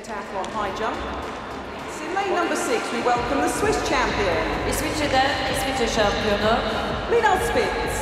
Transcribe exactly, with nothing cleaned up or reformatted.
pentathlon high jump. So in lane number six, we welcome the Swiss champion. İsviçre'den İsviçre şampiyonu Lionel Spitz.